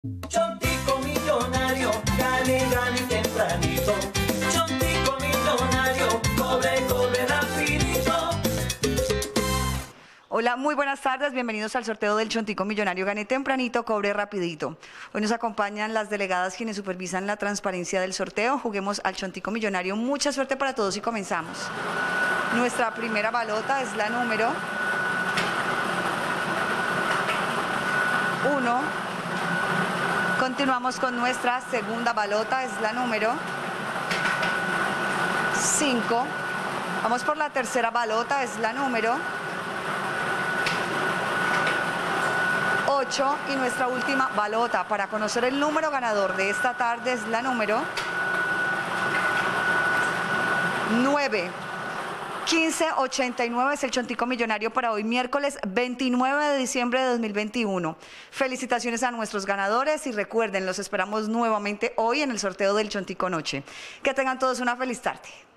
Chontico millonario, gane, gane tempranito. Chontico millonario, cobre, cobre rapidito. Hola, muy buenas tardes, bienvenidos al sorteo del Chontico Millonario Gane Tempranito, Cobre Rapidito. Hoy nos acompañan las delegadas quienes supervisan la transparencia del sorteo. Juguemos al Chontico Millonario, mucha suerte para todos y comenzamos. Nuestra primera balota es la número 1. Continuamos con nuestra segunda balota, es la número 5. Vamos por la tercera balota, es la número 8. Y nuestra última balota para conocer el número ganador de esta tarde es la número 9. 1589 es el Chontico Millonario para hoy, miércoles 29 de diciembre de 2021. Felicitaciones a nuestros ganadores y recuerden, los esperamos nuevamente hoy en el sorteo del Chontico Noche. Que tengan todos una feliz tarde.